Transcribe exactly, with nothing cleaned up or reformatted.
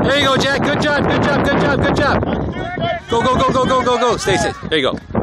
There you go, Jack. Good job, good job, good job, good job. Go, go, go, go, go, go, go. Stay safe. There you go.